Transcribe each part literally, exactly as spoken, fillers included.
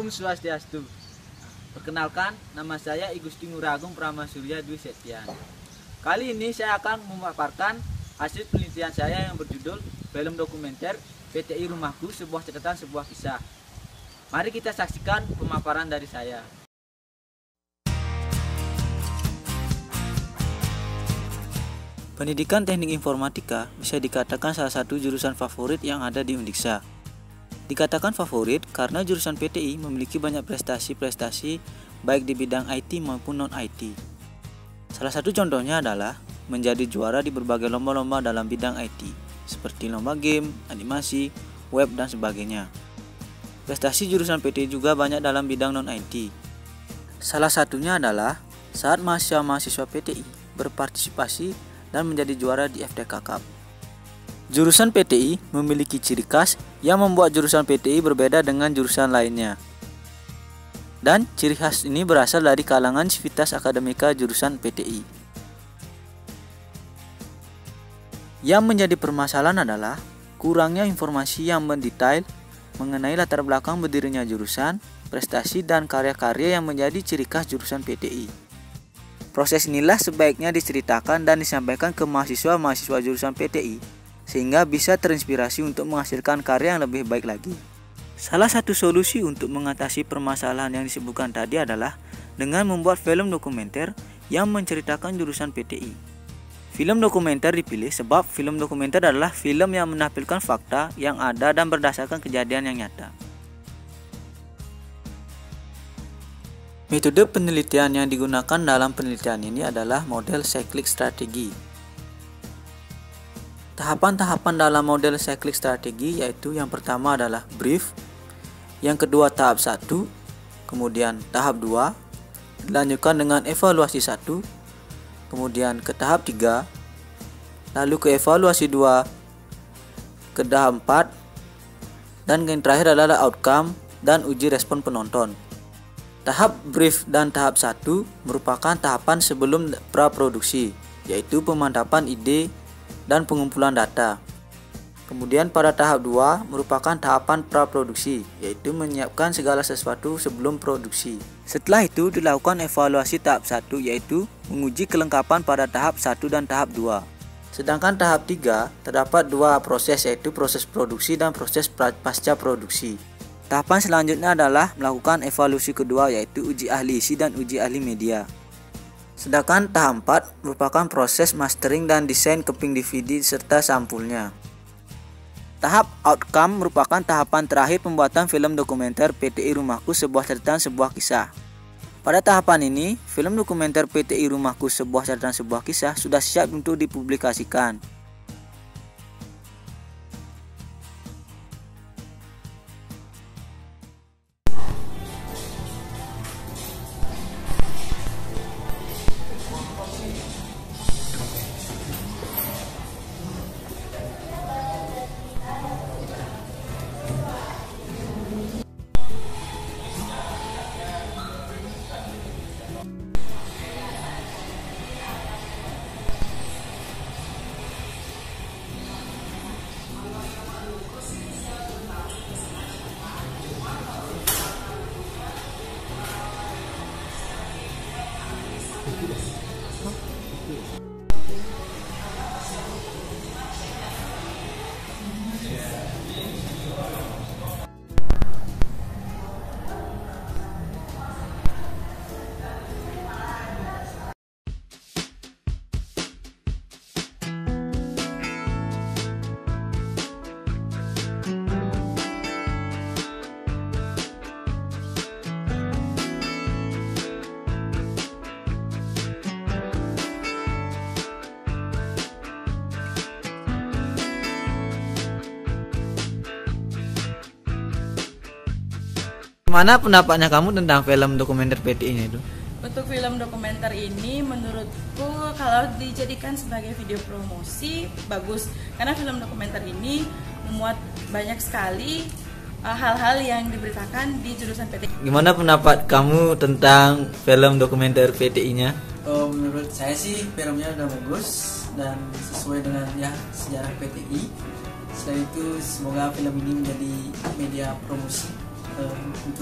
Om Swastiastu. Perkenalkan, nama saya I Gusti Ngurah Agung Pramasurya Dwi Setian. Kali ini saya akan memaparkan hasil penelitian saya yang berjudul film dokumenter P T I Rumahku, sebuah catatan sebuah kisah. Mari kita saksikan pemaparan dari saya. Pendidikan Teknik Informatika bisa dikatakan salah satu jurusan favorit yang ada di Undiksa. Dikatakan favorit karena jurusan P T I memiliki banyak prestasi-prestasi baik di bidang I T maupun non-I T. Salah satu contohnya adalah menjadi juara di berbagai lomba-lomba dalam bidang I T, seperti lomba game, animasi, web, dan sebagainya. Prestasi jurusan P T I juga banyak dalam bidang non-I T. Salah satunya adalah saat mahasiswa-mahasiswa P T I berpartisipasi dan menjadi juara di F T K Cup. Jurusan P T I memiliki ciri khas yang membuat jurusan P T I berbeda dengan jurusan lainnya. Dan ciri khas ini berasal dari kalangan sivitas akademika jurusan P T I. Yang menjadi permasalahan adalah kurangnya informasi yang mendetail mengenai latar belakang berdirinya jurusan, prestasi, dan karya-karya yang menjadi ciri khas jurusan P T I. Proses inilah sebaiknya diceritakan dan disampaikan ke mahasiswa-mahasiswa jurusan P T I sehingga bisa terinspirasi untuk menghasilkan karya yang lebih baik lagi. Salah satu solusi untuk mengatasi permasalahan yang disebutkan tadi adalah dengan membuat film dokumenter yang menceritakan jurusan P T I. Film dokumenter dipilih sebab film dokumenter adalah film yang menampilkan fakta yang ada dan berdasarkan kejadian yang nyata. Metode penelitian yang digunakan dalam penelitian ini adalah model cyclic strategi. Tahapan-tahapan dalam model cyclic strategi yaitu yang pertama adalah brief, yang kedua tahap satu, kemudian tahap dua, dilanjutkan dengan evaluasi satu, kemudian ke tahap tiga, lalu ke evaluasi dua, ke tahap empat, dan yang terakhir adalah outcome dan uji respon penonton. Tahap brief dan tahap satu merupakan tahapan sebelum praproduksi, yaitu pemantapan ide dan pengumpulan data. Kemudian pada tahap dua merupakan tahapan praproduksi, yaitu menyiapkan segala sesuatu sebelum produksi. Setelah itu dilakukan evaluasi tahap satu, yaitu menguji kelengkapan pada tahap satu dan tahap dua. Sedangkan tahap tiga terdapat dua proses, yaitu proses produksi dan proses pasca produksi. Tahapan selanjutnya adalah melakukan evaluasi kedua, yaitu uji ahli isi dan uji ahli media. Sedangkan tahap empat merupakan proses mastering dan desain keping D V D serta sampulnya. Tahap outcome merupakan tahapan terakhir pembuatan film dokumenter P T I Rumahku, sebuah catatan sebuah kisah. Pada tahapan ini, film dokumenter P T I Rumahku, sebuah catatan sebuah kisah sudah siap untuk dipublikasikan. Mana pendapatnya kamu tentang film dokumenter P T I-nya itu? Untuk film dokumenter ini menurutku kalau dijadikan sebagai video promosi bagus, karena film dokumenter ini memuat banyak sekali hal-hal uh, yang diberitakan di jurusan P T I. Gimana pendapat kamu tentang film dokumenter P T I-nya? Oh, menurut saya sih filmnya udah bagus dan sesuai dengan ya sejarah P T I. Selain itu semoga film ini menjadi media promosi um, untuk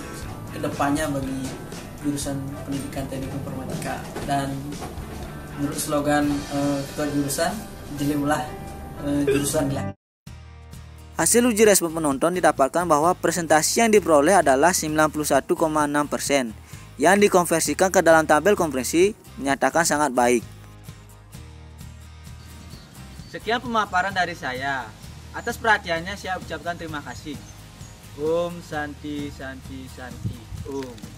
kedepannya bagi jurusan pendidikan teknik informatika. Dan menurut slogan uh, ketua jurusan, jelimulah uh, jurusan ya. Hasil uji respon penonton didapatkan bahwa presentasi yang diperoleh adalah sembilan puluh satu koma enam persen, yang dikonversikan ke dalam tabel komprehensif menyatakan sangat baik. Sekian pemaparan dari saya. Atas perhatiannya saya ucapkan terima kasih. Om Santi Santi Santi Om.